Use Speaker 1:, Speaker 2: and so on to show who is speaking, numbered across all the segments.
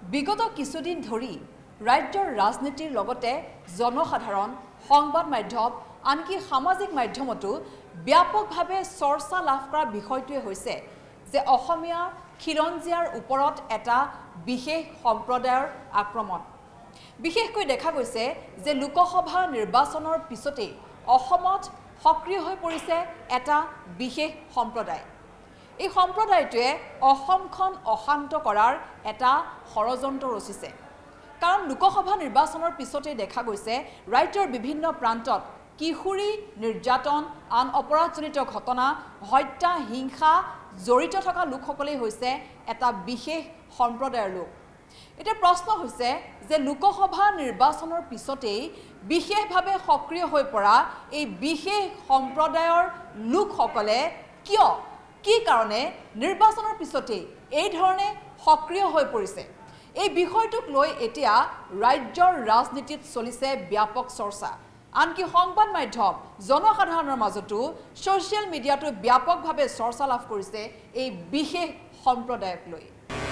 Speaker 1: বিগত কিছুদিন ধৰি ৰাজ্যৰ ৰাজনীতিৰ লগতে জনসাধাৰণ সংবাদ মাধ্যম আনকি সামাজিক মাধ্যমতো ব্যাপকভাৱে চৰ্চা লাভ কৰা বিষয়টোৱে হৈছে যে অসমীয়া খিলঞ্জীয়াৰ ওপৰত এটা বিশেষ সম্প্ৰদায়ৰ আক্ৰমণ। বিশেষকৈ দেখা গৈছে যে লোকসভা নিৰ্বাচনৰ পিছতে অসমত সক্ৰিয় হৈ পৰিছে এটা বিশেষ সম্প্ৰদায়। এই সম্প্ৰদায়টোৱে অসমখন অশান্ত কৰাৰ এটা ষড়যন্ত্ৰ ৰচিছে। কাৰণ লোকসভা নিৰ্বাচনৰ পিছতে দেখা গৈছে ৰাজ্যৰ বিভিন্ন প্ৰান্তত কিশোৰী নিৰ্যাতন, আন অপৰাধজনিত ঘটনা, হত্যা, হিংসা জড়িত থকা লোকসকলেই হৈছে এটা বিশেষ সম্প্ৰদায়ৰ লোক। এতিয়া প্ৰশ্ন হৈছে যে লোকসভা নিৰ্বাচনৰ পিছতেই বিশেষভাৱে সক্ৰিয় হৈ পৰা এই বিশেষ সম্প্ৰদায়ৰ লোকসকলে কি কাৰণে নিৰ্বাচনৰ পিছতেই এই ধৰণে সক্ৰিয় হৈ পৰিছে, এই বিষয়টোক লৈ এতিয়া ৰাজ্যৰ ৰাজনীতিত চলিছে ব্যাপক চৰ্চা। আনকি সংবাদ মাধ্যম জনসাধাৰণৰ মাজতো ছ'চিয়েল মিডিয়াটো ব্যাপকভাৱে চৰ্চা লাভ কৰিছে এই বিশেষ সম্প্ৰদায়ক লৈ।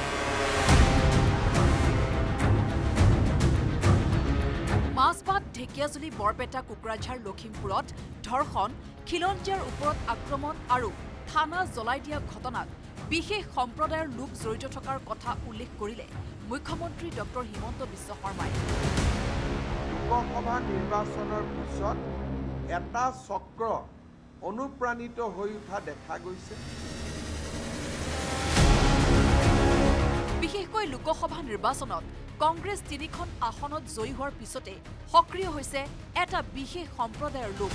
Speaker 1: মাজবাট, ঢেকিয়াজুলি, বৰপেটা, কোকৰাঝাৰ, লখিমপুৰত ধৰ্ষণ, খিলঞ্জীয়াৰ ওপৰত আক্ৰমণ আৰু থানা জ্বলাই দিয়া ঘটনাত বিশেষ সম্প্ৰদায়ৰ লোক জড়িত থকাৰ কথা উল্লেখ কৰিলে মুখ্যমন্ত্ৰী ডক্টৰ হিমন্ত বিশ্ব শৰ্মাই।
Speaker 2: লোকসভা নিৰ্বাচনৰ পিছত এটা চক্ৰ অনুপ্ৰাণিত হৈ উঠা দেখা গৈছে।
Speaker 1: বিশেষকৈ লোকসভা নিৰ্বাচনত কংগ্ৰেছ 3খন আসনত জয়ী হোৱাৰ পিছতে সক্ৰিয় হৈছে এটা বিশেষ সম্প্ৰদায়ৰ লোক।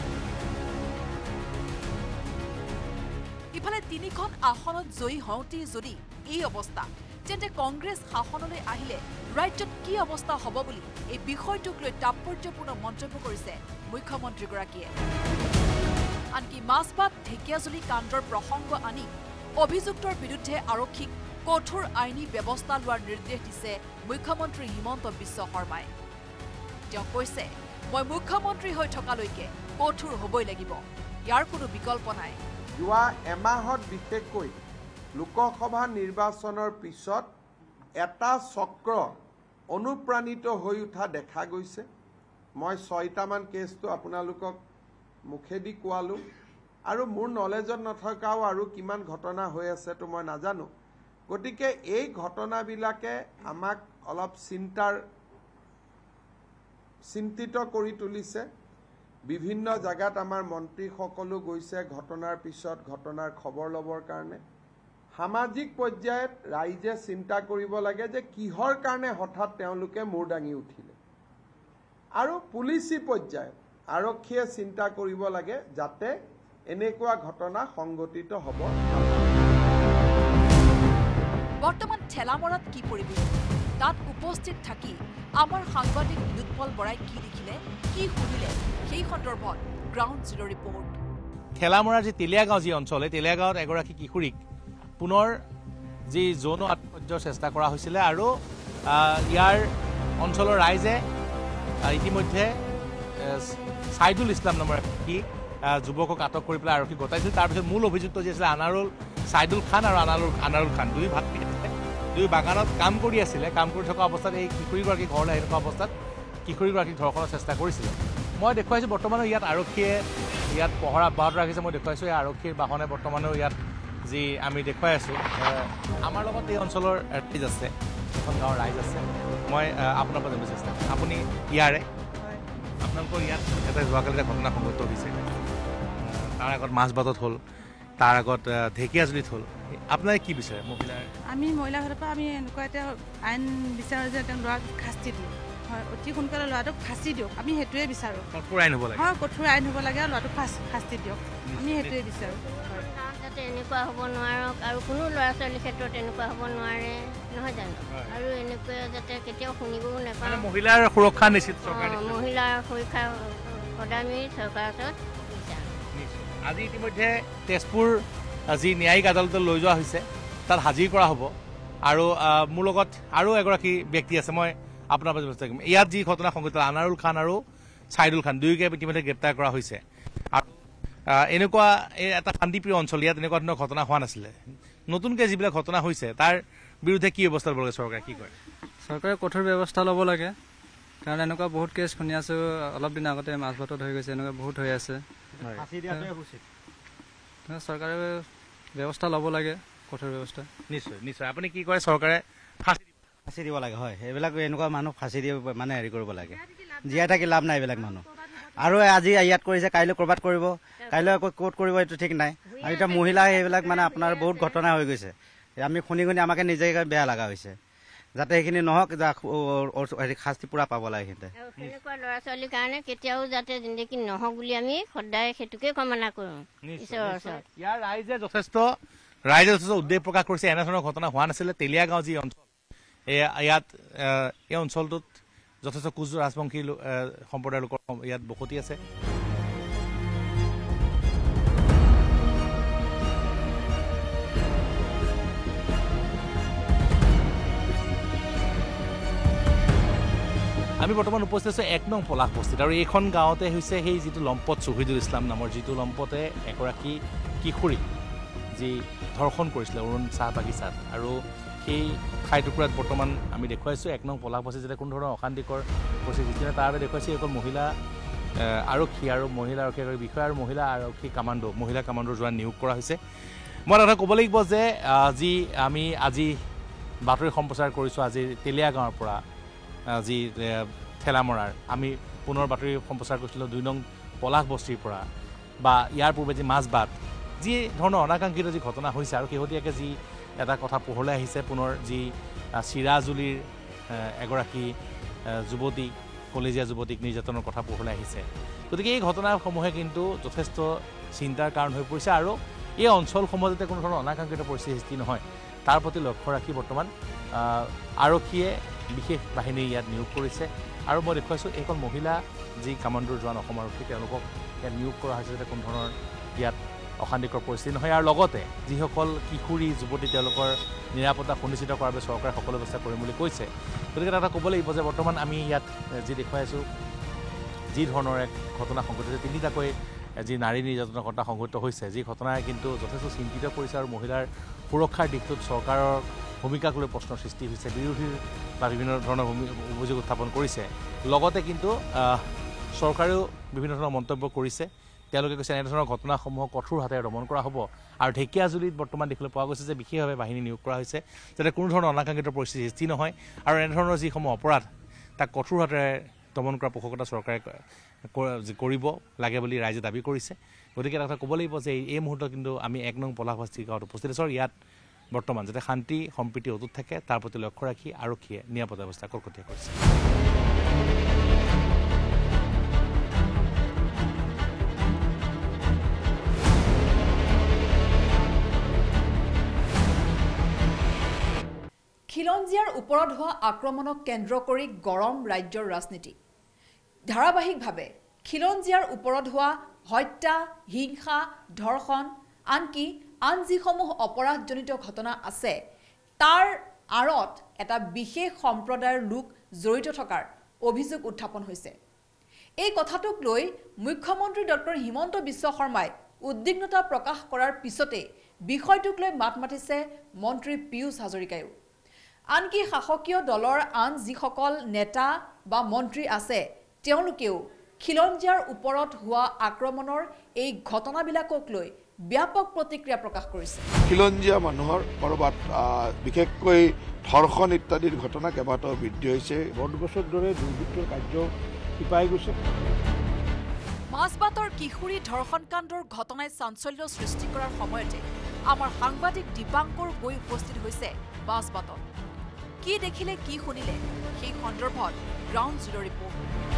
Speaker 1: ইফালে 3খন আসনত জয়ী হওঁতেই যদি এই অৱস্থা, তেন্তে কংগ্ৰেছ শাসনলৈ আহিলে ৰাজ্যত কি অৱস্থা হ'ব বুলি এই বিষয়টোক লৈ তাৎপৰ্যপূৰ্ণ মন্তব্য কৰিছে মুখ্যমন্ত্ৰীগৰাকীয়ে। আনকি মাজবাট, ঢেকিয়াজুলি কাণ্ডৰ প্ৰসংগ আনি অভিযুক্তৰ বিৰুদ্ধে আৰক্ষীক কঠোৰ আইনী ব্যৱস্থা লোৱাৰ নিৰ্দেশ দিছে মুখ্যমন্ত্ৰী হিমন্ত বিশ্ব শৰ্মাই। তেওঁ কৈছে, মই মুখ্যমন্ত্ৰী হৈ থকালৈকে কঠোৰ হ'বই লাগিব, ইয়াৰ কোনো বিকল্প নাই।
Speaker 2: যোৱা এমাহত বিশেষকৈ লোকসভা নিৰ্বাচনৰ পিছত এটা চক্ৰ অনুপ্ৰাণিত হৈ উঠা দেখা গৈছে। মই 6টামান কেছটো আপোনালোকক মুখেদি কোৱালোঁ আৰু মোৰ নলেজত নথকাও আৰু কিমান ঘটনা হৈ আছেতো মই নাজানো। গতিকে এই ঘটনাবিলাকে আমাক অলপ চিন্তিত কৰি তুলিছে। বিভিন্ন জায়গাত আমাৰ মন্ত্ৰীসকলো গৈছে ঘটনাৰ পিছত ঘটনাৰ খবৰ ল'বৰ কাৰণে। সামাজিক পৰ্যায়ত ৰাইজে চিন্তা কৰিব লাগে যে কিহৰ কাৰণে হঠাৎ তেওঁলোকে মূৰ দাঙি উঠিলে, আৰু পুলিচি পৰ্যায়ত আৰক্ষীয়ে চিন্তা কৰিব লাগে যাতে এনেকুৱা ঘটনা সংঘটিত হ'ব।
Speaker 1: বৰ্তমান ঠেলামৰাত কি পৰিৱেশ, তাত উপস্থিত থাকি আমাৰ সাংবাদিক বিনোদপল বৰাই কি দেখিলে, কি শুনিলে, সেই সন্দৰ্ভত গ্ৰাউণ্ড জিৰ' ৰিপৰ্ট।
Speaker 3: ঠেলামৰাৰ যি তেলীয়াগাঁও যি অঞ্চল, এই তেলীয়াগাঁৱত এগৰাকী কিশোৰীক পুনৰ যি যৌন আত্মহত্যাৰ চেষ্টা কৰা হৈছিলে আৰু ইয়াৰ অঞ্চলৰ ৰাইজে ইতিমধ্যে ছাইদুল ইছলাম নামৰ এগৰাকী যুৱকক আটক কৰি পেলাই আৰক্ষীক গতাইছিল। তাৰপিছত মূল অভিযুক্ত যি আছিলে ছাইদুল খান আৰু আনাৰুল খান, দুই ভাতৃ আছিলে, দুই বাগানত কাম কৰি আছিলে। কাম কৰি থকা অৱস্থাত এই কিশোৰীগৰাকী ঘৰলৈ আহি থকা অৱস্থাত কিশোৰীগৰাকীক ধৰ্ষণৰ চেষ্টা কৰিছিলে। মই দেখুৱাইছোঁ বৰ্তমানো ইয়াত আৰক্ষীয়ে ইয়াত পহৰা অব্যাহত ৰাখিছে। মই দেখুৱাইছোঁ এই আৰক্ষীৰ বাহনে বৰ্তমানো ইয়াত যি আমি দেখুৱাই আছোঁ। আমাৰ লগত এই অঞ্চলৰ ৰাইজ আছে, এখন গাঁৱৰ ৰাইজ আছে। মই আপোনাৰ পৰা জানিব চেষ্টা কৰিম, আপুনি ইয়াৰে, আপোনালোকৰ ইয়াত এটা যোৱাকালি এটা ঘটনা সংঘটিত হৈছে, তাৰ আগত মাজবাটত হ'ল, তাৰ আগত ঢেকিয়াজুলিত হ'ল। আপোনাৰ কি বিচাৰে মহিলাৰ?
Speaker 4: আমি মহিলাৰ পৰা আমি এনেকুৱা এটা আইন বিচাৰোঁ যে তেওঁ ল'ৰাক শাস্তি দিওঁ, হয়, অতি সোনকালে ল'ৰাটোক ফাঁচি দিয়ক, আমি সেইটোৱে বিচাৰোঁ।
Speaker 3: কঠোৰ আইন হ'ব লাগে,
Speaker 4: হয়, কঠোৰ আইন হ'ব লাগে আৰু ল'ৰাটোক শাস্তি দিয়ক, আমি সেইটোৱে বিচাৰোঁ।
Speaker 5: যাতে এনেকুৱা হ'ব নোৱাৰক আৰু কোনো ল'ৰা ছোৱালীৰ ক্ষেত্ৰত এনেকুৱা হ'ব নোৱাৰে, নহয় জানো? আৰু এনেকুৱা যাতে কেতিয়াও শুনিবও নাপাওঁ।
Speaker 3: মহিলাৰ সুৰক্ষা নিশ্চিত চৰকাৰে,
Speaker 5: মহিলাৰ সুৰক্ষা সদায় আমি চৰকাৰৰ ওচৰত বিচাৰোঁ।
Speaker 3: আজি ইতিমধ্যে তেজপুৰ যি ন্যায়িক আদালতলৈ লৈ যোৱা হৈছে তাত হাজিৰ কৰা হ'ব। আৰু মোৰ লগত আৰু এগৰাকী ব্যক্তি আছে, মই আপোনাৰ পৰা ব্যৱস্থা কৰিম। ইয়াত যি ঘটনা সংঘটিত আনাৰুল খান আৰু ছাইদুল খান দুয়োকে ইতিমধ্যে গ্ৰেপ্তাৰ কৰা হৈছে। আৰু এনেকুৱা এটা শান্তিপ্ৰিয় অঞ্চল, ইয়াত এনেকুৱা ধৰণৰ ঘটনা হোৱা নাছিলে। নতুনকৈ যিবিলাক ঘটনা হৈছে তাৰ বিৰুদ্ধে কি ব্যৱস্থা ল'ব লাগে চৰকাৰে কি কয়
Speaker 6: চৰকাৰে কঠোৰ ব্যৱস্থা ল'ব লাগে কাৰণ এনেকুৱা বহুত কেছ শুনি আছো অলপ দিন আগতে মাজবাটত হৈ গৈছে এনেকুৱা বহুত হৈ আছে চৰকাৰে ব্যৱস্থা ল'ব লাগে কঠোৰ ব্যৱস্থা
Speaker 3: নিশ্চয় নিশ্চয় আপুনি কি কয় চৰকাৰে
Speaker 7: ফাঁচি দিব লাগে হয় এইবিলাক এনেকুৱা মানুহ ফাঁচি দিব মানে হেৰি কৰিব লাগে জীয়াই থাকি লাভ নাই এইবিলাক মানুহ আৰু আজি ইয়াত কৰিছে কাইলৈ ক'ৰবাত কৰিব কাইলৈ আকৌ ক'ত কৰিব এইটো ঠিক নাই আৰু এতিয়া মহিলা এইবিলাক মানে আপোনাৰ বহুত ঘটনা হৈ গৈছে আমি শুনি শুনি আমাকে নিজে বেয়া লগা হৈছে যাতে সেইখিনি নহওক হেৰি শাস্তি পুৰা পাব লাগে সিহঁতে
Speaker 5: তেনেকুৱা ল'ৰা ছোৱালীৰ কাৰণে কেতিয়াও যাতে জিন্দগী নহওক বুলি আমি সদায় সেইটোকে কামনা কৰোঁ ঈশ্বৰৰ ওচৰত
Speaker 3: ইয়াৰ ৰাইজে যথেষ্ট উদ্বেগ প্ৰকাশ কৰিছে এনেধৰণৰ ঘটনা হোৱা নাছিলে তেলিয়াগাঁও যি অঞ্চল ইয়াত এই অঞ্চলটোত যথেষ্ট কোচ ৰাজবংশী সম্প্ৰদায়ৰ লোকৰ ইয়াত বসতি আছে আমি বৰ্তমান উপস্থিত আছোঁ 1 নং পলাশ বস্তিত আৰু এইখন গাঁৱতে হৈছে সেই যিটো লম্পট শ্বহীদুল ইছলাম নামৰ যিটো লম্পটে এগৰাকী কিশোৰীক যি ধৰ্ষণ কৰিছিলে অৰুণ চাহ বাগিচাত আৰু সেই ঠাই টুকুৰাত বৰ্তমান আমি দেখুৱাইছোঁ 1 নং পলাশ বস্তিত যাতে কোনো ধৰণৰ অশান্তিকৰ পৰিস্থিতি তাৰ বাবে দেখুৱাইছোঁ এইখন মহিলা আৰক্ষী আৰু মহিলা আৰক্ষী বিষয়া আৰু মহিলা আৰক্ষী মহিলা কামাণ্ডোৰ যোৱা নিয়োগ কৰা হৈছে মই এটা ক'ব লাগিব যে যি আমি আজি বাতৰি সম্প্ৰচাৰ কৰিছোঁ আজি তেলিয়াগাঁৱৰ পৰা যি ঠেলামৰাৰ আমি পুনৰ বাতৰি সম্প্ৰচাৰ কৰিছিলোঁ 2 নং পলাশ বস্তিৰ পৰা বা ইয়াৰ পূৰ্বে যি মাজবাট যি ধৰণৰ অনাকাংক্ষিত যি ঘটনা হৈছে আৰু শেহতীয়াকৈ যি এটা কথা পোহৰলৈ আহিছে পুনৰ যি চিৰাজুলিৰ এগৰাকী যুৱতী কলেজীয়া যুৱতীক নিৰ্যাতনৰ কথা পোহৰলৈ আহিছে গতিকে এই ঘটনাসমূহে কিন্তু যথেষ্ট চিন্তাৰ কাৰণ হৈ পৰিছে আৰু এই অঞ্চলসমূহত যাতে কোনো ধৰণৰ অনাকাংক্ষিত পৰিস্থিতিৰ সৃষ্টি নহয় তাৰ প্ৰতি লক্ষ্য ৰাখি বৰ্তমান আৰক্ষীয়ে বিশেষ বাহিনী ইয়াত নিয়োগ কৰিছে আৰু মই দেখুৱাইছোঁ এইখন মহিলা যি কামাণ্ডোৰ জোৱান অসম আৰক্ষী তেওঁলোকক ইয়াত নিয়োগ কৰা হৈছে যাতে কোনো ধৰণৰ ইয়াত অশান্তিকৰ পৰিস্থিতি নহয় আৰু লগতে যিসকল কিশোৰী যুৱতী তেওঁলোকৰ নিৰাপত্তা সুনিশ্চিত কৰাৰ বাবে চৰকাৰে সকলো ব্যৱস্থা কৰিম বুলি কৈছে গতিকে এটা ক'ব লাগিব যে বৰ্তমান আমি ইয়াত যি দেখুৱাইছোঁ যি ধৰণৰ এক ঘটনা সংঘটিত হৈছে 3টাকৈ যি নাৰী নিৰ্যাতনৰ ঘটনা সংঘটিত হৈছে যি ঘটনাই কিন্তু যথেষ্ট চিন্তিত কৰিছে আৰু মহিলাৰ সুৰক্ষাৰ দিশটোত চৰকাৰৰ ভূমিকাক লৈ প্ৰশ্নৰ সৃষ্টি হৈছে বিৰোধীৰ বা বিভিন্ন ধৰণৰ অভিযোগ উত্থাপন কৰিছে লগতে কিন্তু চৰকাৰেও বিভিন্ন ধৰণৰ মন্তব্য কৰিছে তেওঁলোকে কৈছে এনেধৰণৰ ঘটনাসমূহক কঠোৰ হাতেৰে দমন কৰা হ'ব আৰু ঢেকীয়াজুলিত বৰ্তমান দেখিবলৈ পোৱা গৈছে যে বিশেষভাৱে বাহিনী নিয়োগ কৰা হৈছে যাতে কোনো ধৰণৰ অনাকাংক্ষিত পৰিস্থিতি সৃষ্টি নহয় আৰু এনেধৰণৰ যিসমূহ অপৰাধ তাক কঠোৰ হাতেৰে দমন কৰা পোষকতা চৰকাৰে কৰিব লাগে বুলি ৰাইজে দাবী কৰিছে গতিকে এটা কথা ক'ব লাগিব যে এই মুহূৰ্তত কিন্তু আমি 1 নং পলাশ বস্তি গাঁৱত উপস্থিত আছোঁ ইয়াত বৰ্তমান যাতে শান্তি সম্প্ৰীতি অটুট থাকে তাৰ প্ৰতি লক্ষ্য ৰাখি আৰক্ষীয়ে নিৰাপত্তা ব্যৱস্থা কটকটীয়া কৰিছে
Speaker 1: খিলঞ্জীয়াৰ ওপৰত হোৱা আক্ৰমণক কেন্দ্ৰ কৰি গৰম ৰাজ্যৰ ৰাজনীতি ধাৰাবাহিকভাৱে খিলঞ্জীয়াৰ ওপৰত হোৱা হত্যা হিংসা ধৰ্ষণ আনকি আন যিসমূহ অপৰাধজনিত ঘটনা আছে তাৰ আঁৰত এটা বিশেষ সম্প্ৰদায়ৰ লোক জড়িত থকাৰ অভিযোগ উত্থাপন হৈছে এই কথাটোক লৈ মুখ্যমন্ত্ৰী ডক্টৰ হিমন্ত বিশ্ব শৰ্মাই উদ্বিগ্নতা প্ৰকাশ কৰাৰ পিছতে বিষয়টোক লৈ মাত মাতিছে মন্ত্ৰী পীয়ুষ হাজৰিকায়ো আনকি শাসকীয় দলৰ আন যিসকল নেতা বা মন্ত্ৰী আছে তেওঁলোকেও খিলঞ্জীয়াৰ ওপৰত হোৱা আক্ৰমণৰ এই ঘটনাবিলাকক লৈ ব্যাপক প্ৰতিক্ৰিয়া প্ৰকাশ কৰিছে
Speaker 8: খিলঞ্জীয়া মানুহৰ কৰবাত বিশেষকৈ ধৰ্ষণ ইত্যাদিৰ ঘটনা কেইবাটাও বৃদ্ধি হৈছে বটগছৰ দৰে দুৰ্বৃত্তৰ কাৰ্য শিপাই গৈছে
Speaker 1: মাজবাটৰ কিশোৰী ধৰ্ষণ কাণ্ডৰ ঘটনাই চাঞ্চল্য সৃষ্টি কৰাৰ সময়তে আমাৰ সাংবাদিক দীপাংকৰ গৈ উপস্থিত হৈছে মাজবাটত কি দেখিলে কি শুনিলে সেই সন্দৰ্ভত গ্ৰাউণ্ড জিৰ' ৰিপৰ্ট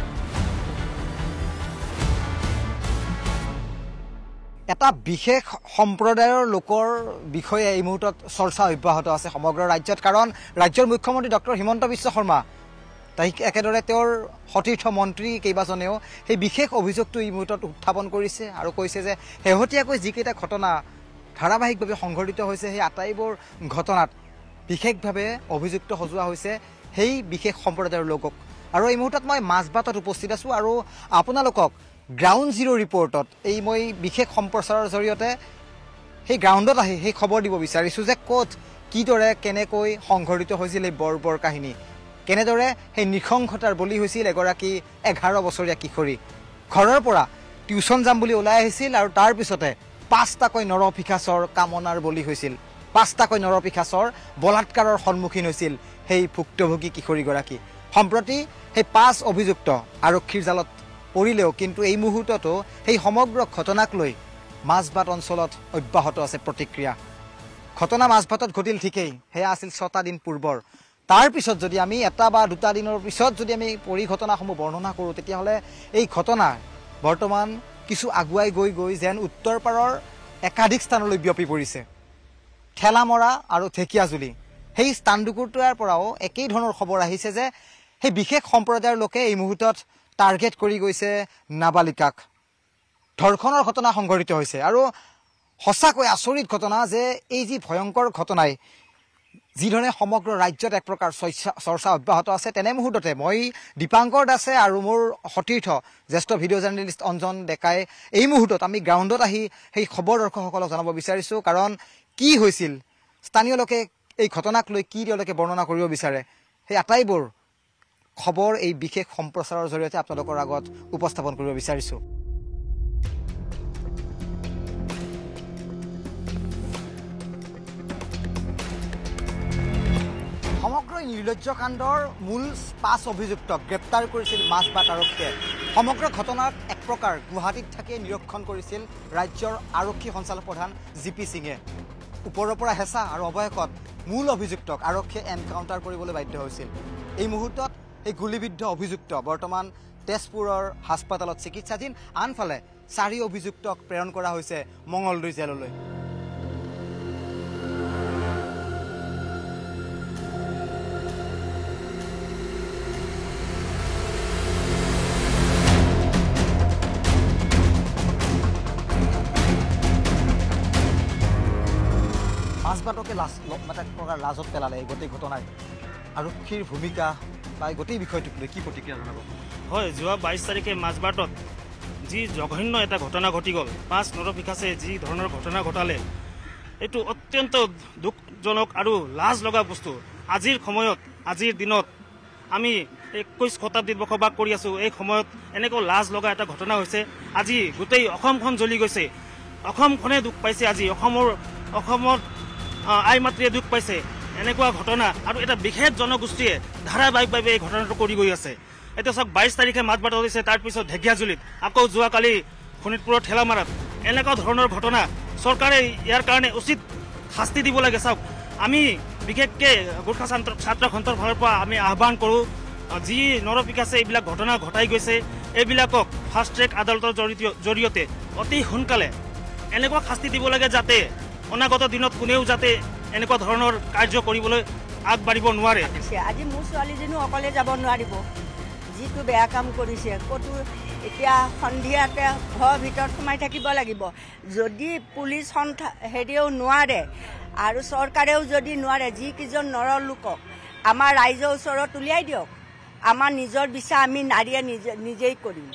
Speaker 9: এটা বিশেষ সম্প্ৰদায়ৰ লোকৰ বিষয়ে এই মুহূৰ্তত চৰ্চা অব্যাহত আছে সমগ্ৰ ৰাজ্যত কাৰণ ৰাজ্যৰ মুখ্যমন্ত্ৰী ডক্টৰ হিমন্ত বিশ্ব শৰ্মা একেদৰে তেওঁৰ সতীৰ্থ মন্ত্ৰী কেইবাজনেও সেই বিশেষ অভিযোগটো এই মুহূৰ্তত উত্থাপন কৰিছে আৰু কৈছে যে শেহতীয়াকৈ যিকেইটা ঘটনা ধাৰাবাহিকভাৱে সংঘটিত হৈছে সেই আটাইবোৰ ঘটনাত বিশেষভাৱে অভিযুক্ত সজোৱা হৈছে সেই বিশেষ সম্প্ৰদায়ৰ লোকক আৰু এই মুহূৰ্তত মই মাজবাটত উপস্থিত আছোঁ আৰু আপোনালোকক গ্ৰাউণ্ড জিৰ' ৰিপৰ্টত এই মই বিশেষ সম্প্ৰচাৰৰ জৰিয়তে সেই গ্ৰাউণ্ডত আহি সেই খবৰ দিব বিচাৰিছোঁ যে ক'ত কিদৰে কেনেকৈ সংঘটিত হৈছিল এই বৰ্বৰ কাহিনী কেনেদৰে সেই নৃশংসতাৰ বলি হৈছিল এগৰাকী 11 বছৰীয়া কিশোৰী ঘৰৰ পৰা টিউচন যাম বুলি ওলাই আহিছিল আৰু তাৰ পিছতে 5টাকৈ নৰপিশাচৰ কামনাৰ বলি হৈছিল 5টাকৈ নৰপিশাচৰ বলাৎকাৰৰ সন্মুখীন হৈছিল সেই ভুক্তভোগী কিশোৰীগৰাকী সম্প্ৰতি সেই 5 অভিযুক্ত আৰক্ষীৰ জালত পৰিলেও কিন্তু এই মুহূৰ্ততো সেই সমগ্ৰ ঘটনাক লৈ মাজবাট অঞ্চলত অব্যাহত আছে প্ৰতিক্ৰিয়া ঘটনা মাজবাটত ঘটিল ঠিকেই হেয়া আছিল 6টা দিন পূৰ্বৰ তাৰ পিছত যদি আমি এটা বা দুটা দিনৰ পিছত যদি আমি পৰিঘটনাসমূহ বৰ্ণনা কৰোঁ তেতিয়াহ'লে এই ঘটনা বৰ্তমান কিছু আগুৱাই গৈ যেন উত্তৰ পাৰৰ একাধিক স্থানলৈ বিয়পি পৰিছে ঠেলামৰা আৰু ঢেকিয়াজুলি সেই স্থানটুকুৰাৰ পৰাও একেই ধৰণৰ খবৰ আহিছে যে সেই বিশেষ সম্প্ৰদায়ৰ লোকে এই মুহূৰ্তত টাৰ্গেট কৰি গৈছে নাবালিকাক ধৰ্ষণৰ ঘটনা সংঘটিত হৈছে আৰু সঁচাকৈ আচৰিত ঘটনা যে এই যি ভয়ংকৰ ঘটনাই যিধৰণে সমগ্ৰ ৰাজ্যত এক প্ৰকাৰ চৰ্চা অব্যাহত আছে তেনে মুহূৰ্ততে মই দীপাংকৰ দাসে আৰু মোৰ সতীৰ্থ জ্যেষ্ঠ ভিডিঅ' জাৰ্নেলিষ্ট অঞ্জন ডেকাই এই মুহূৰ্তত আমি গ্ৰাউণ্ডত আহি সেই খবৰ দৰ্শকসকলক জনাব বিচাৰিছোঁ কাৰণ কি হৈছিল স্থানীয় লোকে এই ঘটনাক লৈ কি তেওঁলোকে বৰ্ণনা কৰিব বিচাৰে সেই আটাইবোৰ খবৰ এই বিশেষ সম্প্ৰচাৰৰ জৰিয়তে আপোনালোকৰ আগত উপস্থাপন কৰিব বিচাৰিছোঁ সমগ্ৰ নিৰ্লজ্জ কাণ্ডৰ মূল 5 অভিযুক্তক গ্ৰেপ্তাৰ কৰিছিল মাজবাট আৰক্ষীয়ে সমগ্ৰ ঘটনাক এক প্ৰকাৰ গুৱাহাটীত থাকি নিৰীক্ষণ কৰিছিল ৰাজ্যৰ আৰক্ষী সঞ্চালক প্ৰধান জিপি সিঙে ওপৰৰ পৰা হেঁচা আৰু অৱশেষত মূল অভিযুক্তক আৰক্ষীয়ে এনকাউণ্টাৰ কৰিবলৈ বাধ্য হৈছিল এই মুহূৰ্তত এই গুলিবিদ্ধ অভিযুক্ত বৰ্তমান তেজপুৰৰ হাস্পতালত চিকিৎসাধীন আনফালে 4 অভিযুক্তক প্ৰেৰণ কৰা হৈছে মঙলদৈ জেললৈ মাজবাটকে লাজত পেলালে এই গোটেই ঘটনাই আৰক্ষীৰ ভূমিকা বা গোটেই বিষয়টোক লৈ কি প্ৰতিক্ৰিয়া জনাব
Speaker 10: হয় যোৱা 22 তাৰিখে মাজবাটত যি জঘন্য এটা ঘটনা ঘটি গ'ল 5 নৰপিশাচে যি ধৰণৰ ঘটনা ঘটালে এইটো অত্যন্ত দুখজনক আৰু লাজ লগা বস্তু আজিৰ সময়ত আজিৰ দিনত আমি 21 শতাব্দীত বসবাস কৰি আছো এই সময়ত এনেকৈ লাজ লগা এটা ঘটনা হৈছে আজি গোটেই অসমখন জ্বলি গৈছে অসমখনে দুখ পাইছে আজি অসমত আই মাতৃয়ে দুখ পাইছে এনেকুৱা ঘটনা আৰু এটা বিশেষ জনগোষ্ঠীয়ে ধাৰাবাহিকভাৱে এই ঘটনাটো কৰি গৈ আছে এতিয়া চাওক 22 তাৰিখে মাজবাটত হৈছে তাৰপিছত ঢেকিয়াজুলিত আকৌ যোৱাকালি শোণিতপুৰৰ ঠেলামাৰাত এনেকুৱা ধৰণৰ ঘটনা চৰকাৰে ইয়াৰ কাৰণে উচিত শাস্তি দিব লাগে চাওক আমি বিশেষকৈ গোৰ্খা ছাত্ৰ সন্থাৰ ফালৰ পৰা আমি আহ্বান কৰোঁ যি নৰপিশাচে এইবিলাক ঘটনা ঘটাই গৈছে এইবিলাকক ফাষ্ট ট্ৰেক আদালতৰ জৰিয়তে অতি সোনকালে এনেকুৱা শাস্তি দিব লাগে যাতে অনাগত দিনত কোনেও যাতে এনেকুৱা ধৰণৰ কাৰ্য কৰিবলৈ আগবাঢ়িব নোৱাৰে
Speaker 11: আজি মোৰ ছোৱালীজনীও অকলে যাব নোৱাৰিব যিটো বেয়া কাম কৰিছে ক'তো এতিয়া সন্ধিয়াতে ঘৰৰ ভিতৰত সোমাই থাকিব লাগিব যদি পুলিচ হেৰিও নোৱাৰে আৰু চৰকাৰেও যদি নোৱাৰে যিকেইজন নৰ লোকক আমাৰ ৰাইজৰ ওচৰত উলিয়াই দিয়ক আমাৰ নিজৰ বিচাৰ আমি নাৰীয়ে নিজেই কৰিম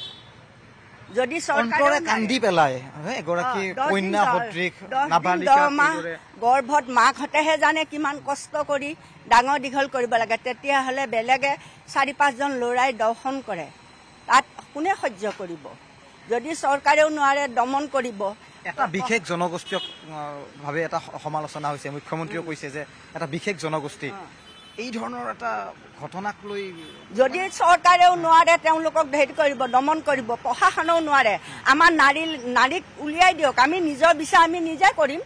Speaker 11: যদি চৰকাৰে
Speaker 9: কান্দি পেলাই এগৰাকী কন্যা সদৃশ নাবালিকা
Speaker 11: গৰ্ভত মাকহঁতেহে জানে কিমান কষ্ট কৰি ডাঙৰ দীঘল কৰিব লাগে তেতিয়াহ'লে বেলেগে 4-5 জন ল'ৰাই দৰ্শন কৰে তাত কোনে সহ্য কৰিব যদি চৰকাৰেও নোৱাৰে দমন কৰিব
Speaker 9: এটা বিশেষ জনগোষ্ঠীক ভাৱে এটা সমালোচনা হৈছে মুখ্যমন্ত্ৰীয়ে কৈছে যে এটা বিশেষ জনগোষ্ঠী এই ধৰণৰ এটা ঘটনাক লৈ
Speaker 11: যদি চৰকাৰেও নোৱাৰে তেওঁলোকক হেৰি কৰিব দমন কৰিব প্ৰশাসনেও নোৱাৰে আমাৰ নাৰীক উলিয়াই দিয়ক আমি নিজৰ বিচাৰ আমি নিজে কৰিম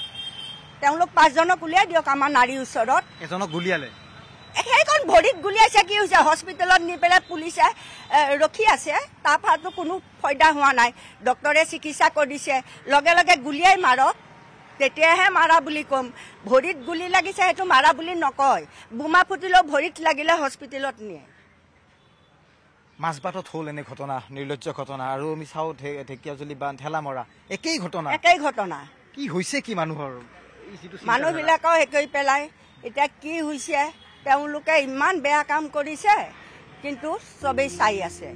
Speaker 11: তেওঁলোক 5 জনক উলিয়াই দিয়ক আমাৰ নাৰীৰ ওচৰত
Speaker 9: এজনক গুলিয়ালে
Speaker 11: সেইখন ভৰিত গুলিয়াইছে কি হৈছে হস্পিটেলত নি পেলাই পুলিচে ৰখি আছে তাৰ পৰাতো কোনো ফাইদা হোৱা নাই ডক্টৰে চিকিৎসা কৰিছে লগে লগে গুলিয়াই মাৰক তেতিয়াহে মাৰা বুলি কম ভৰিত গুলি লাগিছে সেইটো মাৰা বুলি নকয় বোমা ফুটিলেও ভৰিত লাগিলে হস্পিটেলত নিয়ে
Speaker 9: মাজবাটত হ'ল এনে ঘটনা নিৰ্লজ্জ ঘটনা আৰু আমি চাওঁ ঢেকিয়াজুলি বা ঠেলামৰা একেই ঘটনা কি হৈছে কি মানুহবিলাকক
Speaker 11: একৈ পেলাই এতিয়া কি হৈছে তেওঁলোকে ইমান বেয়া কাম কৰিছে কিন্তু চবেই চাই আছে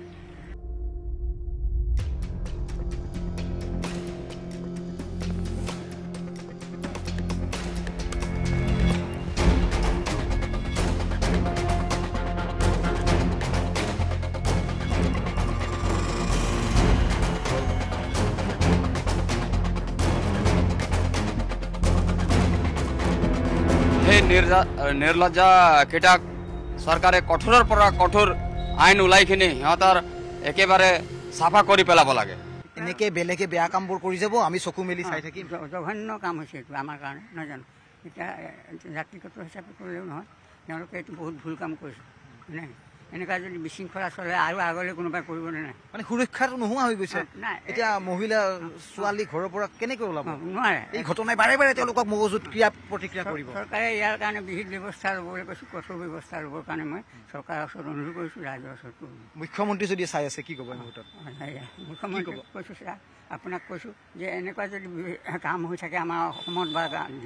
Speaker 12: সেই নিৰ্লজ্জা কেইটাক চৰকাৰে কঠোৰৰ পৰা কঠোৰ আইন ওলাইখিনি সিহঁতৰ একেবাৰে চাফা কৰি পেলাব লাগে।
Speaker 9: এনেকৈ বেলেগে বেয়া কামবোৰ কৰি যাব, আমি চকু মেলি চাই থাকিম।
Speaker 13: জঘন্য কাম হৈছে এইটো আমাৰ কাৰণে, নাজানো এতিয়া জাতিগত হিচাপে কৰিলেও নহয়, তেওঁলোকে এইটো বহুত ভুল কাম কৰিছে। মানে এনেকুৱা যদি বিশৃংখলা চলে আৰু আগলৈ কোনোবাই কৰিবনে নাই,
Speaker 9: মানে সুৰক্ষাটো নোহোৱা হৈ গৈছে।
Speaker 13: নাই
Speaker 9: এতিয়া মহিলা ছোৱালী ঘৰৰ পৰা কেনেকৈ ওলাব
Speaker 13: নোৱাৰে।
Speaker 9: এই ঘটনাই বাৰে বাৰে তেওঁলোকক মগজুত ক্ৰিয়া প্ৰতিক্ৰিয়া কৰিব।
Speaker 13: চৰকাৰে ইয়াৰ কাৰণে বিহিত ব্যৱস্থা ল'বলৈ কৈছোঁ, কঠোৰ ব্যৱস্থা ল'বৰ কাৰণে মই চৰকাৰৰ ওচৰত অনুৰোধ কৰিছোঁ, ৰাইজৰ ওচৰত।
Speaker 9: মুখ্যমন্ত্ৰী যদি চাই আছে কি ক'ব এই মুহূৰ্তত?
Speaker 13: মুখ্যমন্ত্ৰীক কৈছোঁ ছাৰ, আপোনাক কৈছোঁ যে এনেকুৱা যদি কাম হৈ থাকে আমাৰ অসমত বা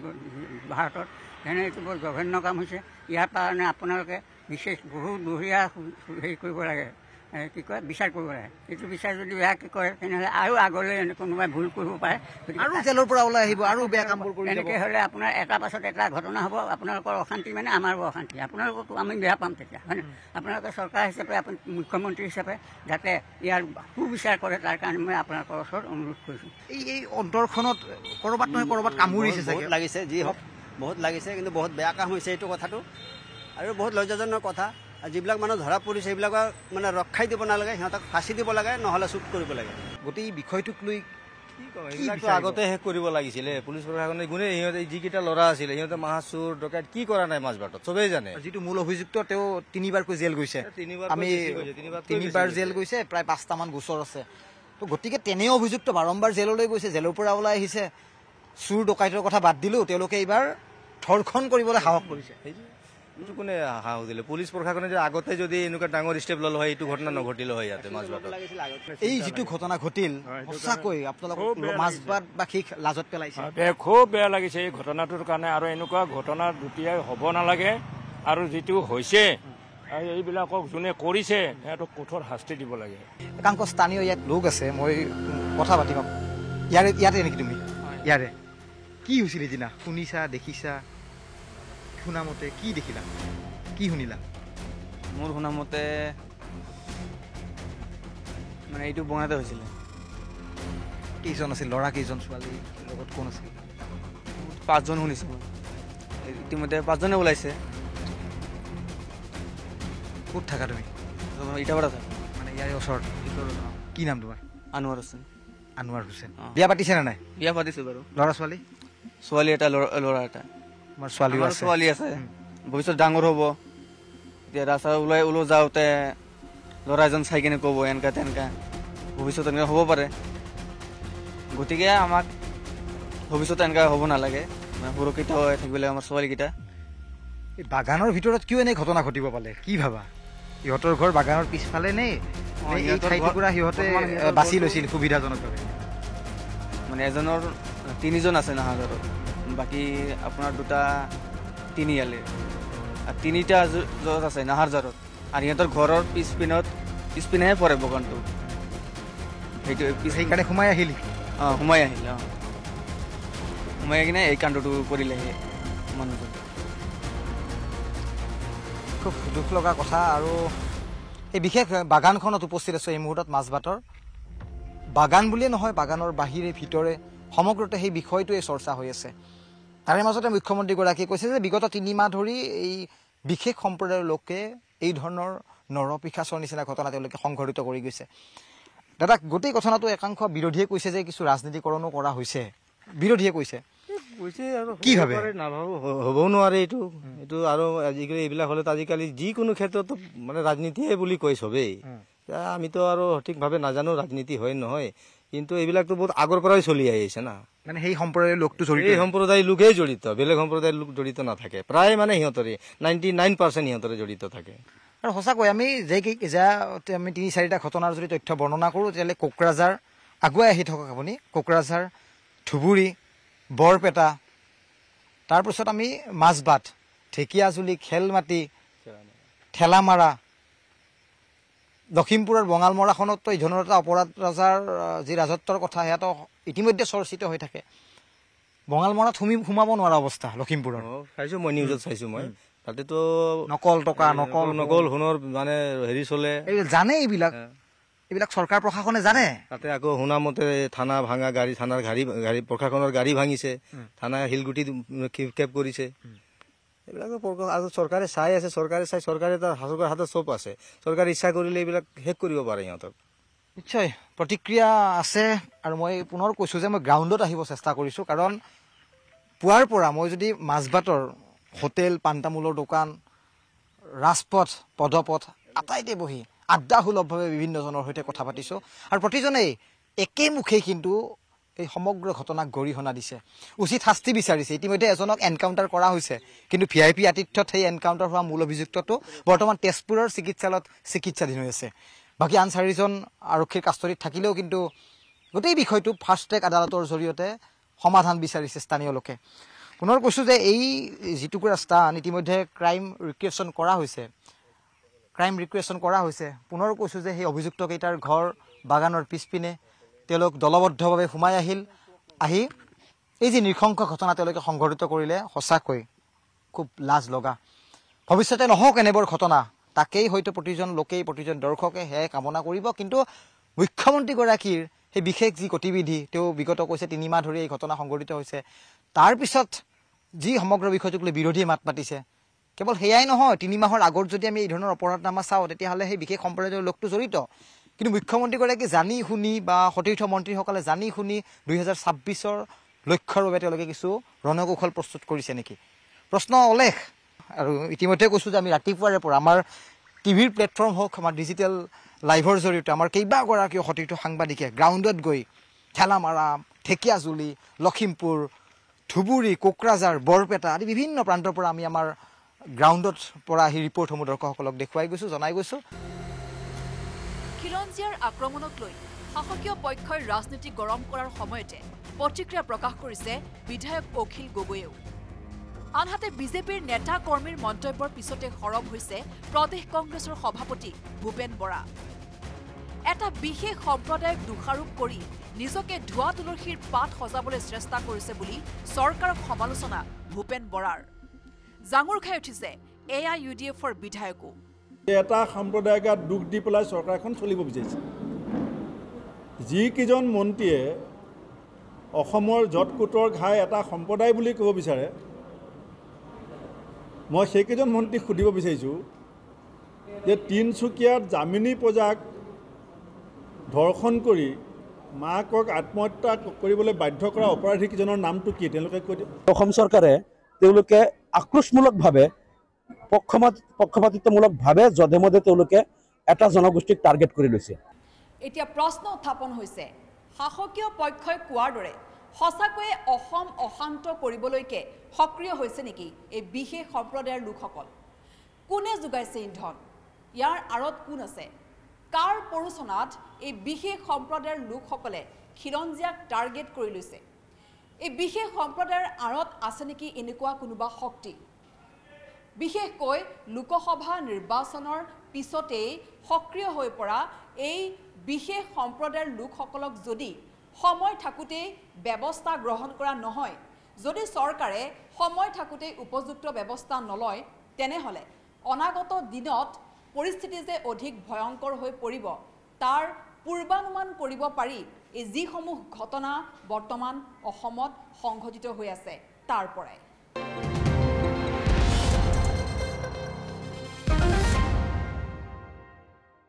Speaker 13: ভাৰতত, তেনে এইটো বৰ জঘন্য কাম হৈছে। ইয়াৰ কাৰণে আপোনালোকে বিশেষ বহুত বঢ়িয়া হেৰি কৰিব লাগে, কি কয় বিচাৰ কৰিব লাগে। এইটো বিচাৰ যদি বেয়াকৈ কৰে তেনেহ'লে আৰু আগলৈ কোনোবাই ভুল কৰিব পাৰে,
Speaker 9: আৰু জেলৰ পৰা ওলাই আহিব আৰু বেয়া কামবোৰ কৰি।
Speaker 13: এনেকৈ হ'লে আপোনাৰ এটা পাছত এটা ঘটনা হ'ব, আপোনালোকৰ অশান্তি মানে আমাৰো অশান্তি, আপোনালোককো আমি বেয়া পাম তেতিয়া, হয়নে? আপোনালোকে চৰকাৰ হিচাপে আপুনি মুখ্যমন্ত্ৰী হিচাপে যাতে ইয়াৰ সুবিচাৰ কৰে, তাৰ কাৰণে মই আপোনালোকৰ ওচৰত অনুৰোধ কৰিছোঁ।
Speaker 9: এই অন্তৰখনত ক'ৰবাত নহয় ক'ৰবাত কামুৰিছে চাগে,
Speaker 14: লাগিছে যি হওক বহুত লাগিছে, কিন্তু বহুত বেয়া কাম হৈছে এইটো কথাটো, আৰু বহুত লজ্জাজনক কথা। যিবিলাক মানুহ ধৰা পৰিছে সেইবিলাকক মানে ৰক্ষাই দিব নালাগে, সিহঁতক ফাঁচি দিব লাগে, নহ'লে চুপ কৰিব লাগে।
Speaker 9: গোটেই বিষয়টোক লৈ
Speaker 15: এইবিলাকতো আগতে শেষ কৰিব লাগিছিলে পুলিচ প্ৰশাসনে। গুণে সিহঁতে যিকেইটা ল'ৰা আছিলে সিহঁতে মাহাচুৰ ডকাইত কি কৰা নাই মাজবাটত চবেই জানে।
Speaker 9: যিটো মূল অভিযুক্ত তেওঁ 3বাৰকৈ জেল গৈছে, আমি 3বাৰ জেল গৈছে, প্ৰায় 5টামান গোচৰ আছে। তো গতিকে তেনে অভিযুক্ত বাৰম্বাৰ জেললৈ গৈছে, জেলৰ পৰা ওলাই আহিছে। চুৰ ডকাইতৰ কথা বাদ দিলোঁ, তেওঁলোকে এইবাৰ ধৰ্ষণ কৰিবলৈ সাহস কৰিছে।
Speaker 15: এইটো কোনে সাহস দিলে? পুলিচ প্ৰশাসনে যে আগতে যদি এনেকুৱা ডাঙৰ ষ্টেপ ল'লে হয়, এইটো ঘটনা নঘটিলে হয় ইয়াতে মাজবাটত।
Speaker 9: এই যিটো ঘটনা ঘটিল সঁচাকৈ আপোনালোকক মাজবাটবাসীক লাজত পেলাইছে।
Speaker 16: খুব বেয়া লাগিছে এই ঘটনাটোৰ কাৰণে, আৰু এনেকুৱা ঘটনা দ্বিতীয় হ'ব নালাগে। আৰু যিটো হৈছে এইবিলাকক যোনে কৰিছে সিহঁতক কঠোৰ শাস্তি দিব লাগে।
Speaker 9: একাংশ স্থানীয় ইয়াত লোক আছে, মই কথা পাতিম। ইয়াতে নেকি তুমি? ইয়াৰে কি হৈছিল সিদিনা? শুনিছা, দেখিছা? শুনামতে কি দেখিলা, কি শুনিলা?
Speaker 17: মোৰ শুনামতে মানে এইটো বঙাইতে হৈছিলে।
Speaker 9: কেইজন আছিল ল'ৰা, কেইজন ছোৱালী, লগত কোন আছিল?
Speaker 17: 5জন শুনিছোঁ মই, ইতিমধ্যে 5জনে ওলাইছে।
Speaker 9: ক'ত থাকা তুমি?
Speaker 17: ইটাপাৰা থাকা,
Speaker 9: মানে ইয়াৰে ওচৰত। কি নাম তোমাৰ?
Speaker 17: আনোৱাৰ হুছেইন।
Speaker 9: আনোৱাৰ হুছেইন। বিয়া পাতিছে নে নাই?
Speaker 17: বিয়া পাতিছোঁ বাৰু।
Speaker 9: ল'ৰা ছোৱালী?
Speaker 17: ছোৱালী এটা, ল'ৰা এটা।
Speaker 9: আমাৰ ছোৱালী আছে,
Speaker 17: ভৱিষ্যত ডাঙৰ হ'ব। এতিয়া ৰাস্তা ওলাই যাওঁতে ল'ৰা এজন চাই কিনে ক'ব এনেকা তেনেকা, ভৱিষ্যত এনেকুৱা হ'ব পাৰে। গতিকে আমাক ভৱিষ্যত এনেকুৱা হ'ব নালাগে, সুৰক্ষিত হৈ থাকিব লাগে আমাৰ ছোৱালীকেইটা।
Speaker 9: এই বাগানৰ ভিতৰত কিয় এনে ঘটনা ঘটিব পালে, কি ভাবা? সিহঁতৰ ঘৰ বাগানৰ পিছফালে নে এই ঠাইটুকুৰা সিহঁতে বাছি লৈছিল সুবিধাজনকভাৱে?
Speaker 17: মানে এজনৰ 3জন আছে নাহাজাৰত, বাকী আপোনাৰ 2টা তিনিআলিৰ, আৰু 3টা য'ত আছে নাহাৰজাৰত, আৰু সিহঁতৰ ঘৰৰ পিছপিনেহে পৰে বাগানটো। সেইটো
Speaker 9: সেইকাৰণে সোমাই আহিল।
Speaker 17: সোমাই কিনে এই কাণ্ডটো কৰিলেহে মানুহজন।
Speaker 9: খুব দুখ লগা কথা। আৰু এই বিশেষ বাগানখনত উপস্থিত আছোঁ এই মুহূৰ্তত মাজবাটৰ। বাগান বুলিয়ে নহয়, বাগানৰ বাহিৰে ভিতৰে সমগ্ৰতে সেই বিষয়টোৱে চৰ্চা হৈ আছে। তাৰে মাজতে মুখ্যমন্ত্ৰীগৰাকীয়ে কৈছে যে বিগত 3 মাহ ধৰি এই বিশেষ সম্প্ৰদায়ৰ লোকে এই ধৰণৰ নৰপিশাচৰ নিচিনা ঘটনা তেওঁলোকে সংঘটিত কৰি গৈছে। দাদা, গোটেই ঘটনাটো একাংশ বিৰোধীয়ে কৈছে যে কিছু ৰাজনীতিকৰণো কৰা হৈছে, বিৰোধীয়ে কৈছে। কি ভাবে?
Speaker 15: হ'বও নোৱাৰে এইটো আৰু আজিকালি এইবিলাক হ'লে আজিকালি যিকোনো ক্ষেত্ৰত মানে ৰাজনীতিয়ে বুলি কয় চবেই। আমিতো আৰু সঠিকভাৱে নাজানো ৰাজনীতি হয় নহয়, কিন্তু এইবিলাকতো বহুত আগৰ পৰাই চলি আহিছে না।
Speaker 9: মানে সেই সম্প্ৰদায়ৰ লোকটো জড়িত,
Speaker 15: এই সম্প্ৰদায়ৰ লোকেই জড়িত, বেলেগ সম্প্ৰদায়ৰ লোক জড়িত নাথাকে। প্ৰায় মানে সিহঁতৰে 99% সিহঁতৰে জড়িত থাকে।
Speaker 9: আৰু সঁচাকৈ আমি যে আমি 3-4টা ঘটনাৰ যদি তথ্য বৰ্ণনা কৰোঁ, তেতিয়াহ'লে কোকৰাঝাৰ আগুৱাই আহি থাকক আপুনি, কোকৰাঝাৰ, ধুবুৰী, বৰপেটা, তাৰপিছত আমি মাজবাট, ঢেকীয়াজুলি, খেলমাটি, ঠেলামাৰা, লখিমপুৰৰ বঙালমৰাখনতো এই ধৰণৰ এটা অপৰাধ ৰজাৰ যি ৰাজত্বৰ কথা সেয়াতো ইতিমধ্যে চৰ্চিত হৈ থাকে। বঙালমৰাত সোমাব নোৱাৰা অৱস্থা লখিমপুৰৰ।
Speaker 15: চাইছোঁ মই, নিউজত চাইছোঁ মই। তাতেতো
Speaker 9: নকল টকা,
Speaker 15: নকল সোণৰ মানে হেৰি চলে,
Speaker 9: জানে এইবিলাক চৰকাৰ প্ৰশাসনে জানে।
Speaker 15: তাতে আকৌ শুনামতে থানা ভাঙা থানাৰ গাড়ী প্ৰশাসনৰ গাড়ী ভাঙিছে, থানা শিলগুটি কেপ কৰিছে। এইবিলাকৰ আৰু চৰকাৰে চাই আছে, চৰকাৰে তাৰ হাতত চব আছে, চৰকাৰে ইচ্ছা কৰিলে এইবিলাক শেষ কৰিব পাৰে সিহঁতক।
Speaker 9: নিশ্চয় প্ৰতিক্ৰিয়া আছে আৰু মই পুনৰ কৈছোঁ যে মই গ্ৰাউণ্ডত আহিব চেষ্টা কৰিছোঁ, কাৰণ পুৱাৰ পৰা মই যদি মাজবাটৰ হোটেল, পাণ তামোলৰ দোকান, ৰাজপথ, পদপথ আটাইতে বহি আড্ডাসুলভভাৱে বিভিন্নজনৰ সৈতে কথা পাতিছোঁ আৰু প্ৰতিজনেই একেমুখেই কিন্তু এই সমগ্ৰ ঘটনাক গৰিহণা দিছে, উচিত শাস্তি বিচাৰিছে। ইতিমধ্যে এজনক এনকাউণ্টাৰ কৰা হৈছে, কিন্তু VIP আতিথ্যত সেই এনকাউণ্টাৰ হোৱা মূল অভিযুক্তটো বৰ্তমান তেজপুৰৰ চিকিৎসালয়ত চিকিৎসাধীন হৈ আছে। বাকী আন 4জন আৰক্ষীৰ কাষ্টডিত থাকিলেও কিন্তু গোটেই বিষয়টো ফাষ্ট ট্ৰেক আদালতৰ জৰিয়তে সমাধান বিচাৰিছে স্থানীয় লোকে। পুনৰ কৈছোঁ যে এই যিটুকুৰা স্থান ইতিমধ্যে ক্ৰাইম ৰিক্ৰিয়েশ্যন কৰা হৈছে। পুনৰ কৈছোঁ যে সেই অভিযুক্তকেইটাৰ ঘৰ বাগানৰ পিছপিনে তেওঁলোক দলবদ্ধভাৱে সোমাই আহি এই যি নৃশংস ঘটনা তেওঁলোকে সংঘটিত কৰিলে, সঁচাকৈ খুব লাজ লগা। ভৱিষ্যতে নহওক এনেবোৰ ঘটনা, তাকেই হয়তো প্ৰতিজন লোকেই, প্ৰতিজন দৰ্শকে সেয়াই কামনা কৰিব। কিন্তু মুখ্যমন্ত্ৰীগৰাকীৰ সেই বিশেষ যি গতিবিধি, তেওঁ বিগত কৈছে 3 মাহ ধৰি এই ঘটনা সংঘটিত হৈছে, তাৰপিছত যি সমগ্ৰ বিষয়টোক লৈ বিৰোধীয়ে মাত মাতিছে, কেৱল সেয়াই নহয়, 3 মাহৰ আগত যদি আমি এই ধৰণৰ অপৰাধনামা চাওঁ তেতিয়াহ'লে সেই বিশেষ সম্প্ৰদায়ৰ লোকটো জড়িত। কিন্তু মুখ্যমন্ত্ৰীগৰাকী জানি শুনি বা সতীৰ্থ মন্ত্ৰীসকলে জানি শুনি 2026ৰ লক্ষ্যৰ বাবে তেওঁলোকে কিছু ৰণকৌশল প্ৰস্তুত কৰিছে নেকি? প্ৰশ্ন অলেখ। আৰু ইতিমধ্যে কৈছোঁ যে আমি ৰাতিপুৱাৰে পৰা আমাৰ টিভিৰ প্লেটফৰ্ম হওক, আমাৰ ডিজিটেল লাইভৰ জৰিয়তে আমাৰ কেইবাগৰাকীও সতীৰ্থ সাংবাদিকে গ্ৰাউণ্ডত গৈ ঠেলামাৰা, ঢেকীয়াজুলি, লখিমপুৰ, ধুবুৰী, কোকৰাঝাৰ, বৰপেটা আদি বিভিন্ন প্ৰান্তৰ পৰা আমি আমাৰ গ্ৰাউণ্ডত পৰা আহি ৰিপৰ্টসমূহ দৰ্শকসকলক দেখুৱাই গৈছোঁ, জনাই গৈছোঁ।
Speaker 1: খিলঞ্জীয়াৰ আক্ৰমণক লৈ শাসকীয় পক্ষই ৰাজনীতি গৰম কৰাৰ সময়তে প্ৰতিক্ৰিয়া প্ৰকাশ কৰিছে বিধায়ক অখিল গগৈয়েও। আনহাতে বিজেপিৰ নেতা কৰ্মীৰ মন্তব্যৰ পিছতে সৰব হৈছে প্ৰদেশ কংগ্ৰেছৰ সভাপতি ভূপেন বৰা। এটা বিশেষ সম্প্ৰদায়ক দোষাৰোপ কৰি নিজকে ধোৱা তুলসীৰ পাত সজাবলৈ চেষ্টা কৰিছে বুলি চৰকাৰক সমালোচনা ভূপেন বৰাৰ। জাঙুৰ খাই উঠিছে AIUDFৰ বিধায়কো।
Speaker 18: এটা সম্প্ৰদায়ক দুখ দি পেলাই চৰকাৰখন চলিব বিচাৰিছে। যিকেইজন মন্ত্ৰীয়ে অসমৰ জটকোটৰ ঘাই এটা সম্প্ৰদায় বুলি ক'ব বিচাৰে, মই সেইকেইজন মন্ত্ৰীক সুধিব বিচাৰিছোঁ যে তিনিচুকীয়াত জামিনী প্ৰজাক ধৰ্ষণ কৰি মাকক আত্মহত্যা কৰিবলৈ বাধ্য কৰা অপৰাধীকেইজনৰ নামটো কি তেওঁলোকে কৈ দিয়ে।
Speaker 19: অসম চৰকাৰে তেওঁলোকে আক্ৰোশমূলকভাৱে পক্ষপাতিত্বমূলকভাৱে যধে মধে তেওঁলোকে এটা জনগোষ্ঠীক টাৰ্গেট কৰি লৈছে।
Speaker 1: এতিয়া প্ৰশ্ন উত্থাপন হৈছে, শাসকীয় পক্ষই কোৱাৰ দৰে সঁচাকৈয়ে অসম অশান্ত কৰিবলৈকে সক্ৰিয় হৈছে নেকি এই বিশেষ সম্প্ৰদায়ৰ লোকসকল? কোনে যোগাইছে ইন্ধন? ইয়াৰ আঁৰত কোন আছে? কাৰ প্ৰৰোচনাত এই বিশেষ সম্প্ৰদায়ৰ লোকসকলে খিলঞ্জীয়াক টাৰ্গেট কৰি লৈছে? এই বিশেষ সম্প্ৰদায়ৰ আঁৰত আছে নেকি এনেকুৱা কোনোবা শক্তি? বিশেষকৈ লোকসভা নিৰ্বাচনৰ পিছতেই সক্ৰিয় হৈ পৰা এই বিশেষ সম্প্ৰদায়ৰ লোকসকলক যদি সময় থাকোঁতেই ব্যৱস্থা গ্ৰহণ কৰা নহয়, যদি চৰকাৰে সময় থাকোঁতেই উপযুক্ত ব্যৱস্থা নলয়, তেনেহ'লে অনাগত দিনত পৰিস্থিতি যে অধিক ভয়ংকৰ হৈ পৰিব তাৰ পূৰ্বানুমান কৰিব পাৰি এই যিসমূহ ঘটনা বৰ্তমান অসমত সংঘটিত হৈ আছে তাৰ পৰাই।